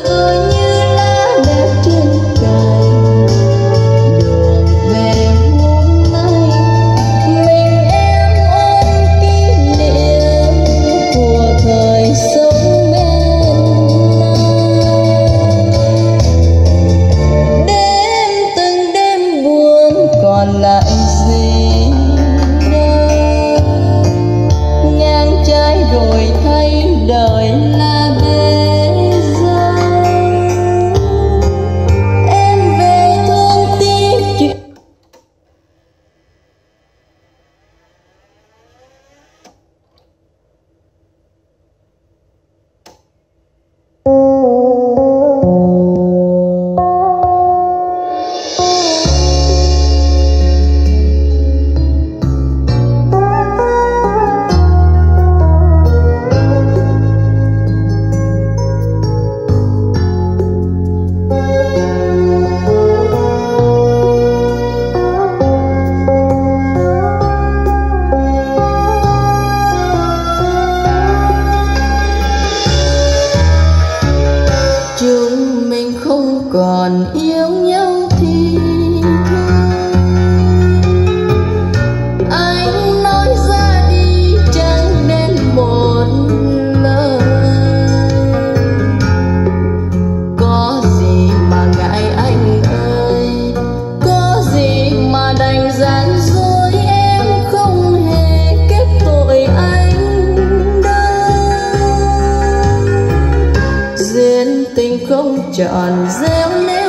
còn yêu nhau thì anh nói ra đi chẳng nên một lời. Có gì mà ngại anh ơi, có gì mà đành gian dối, em không hề kết tội anh đâu. Duyên tình không tròn gieo nếu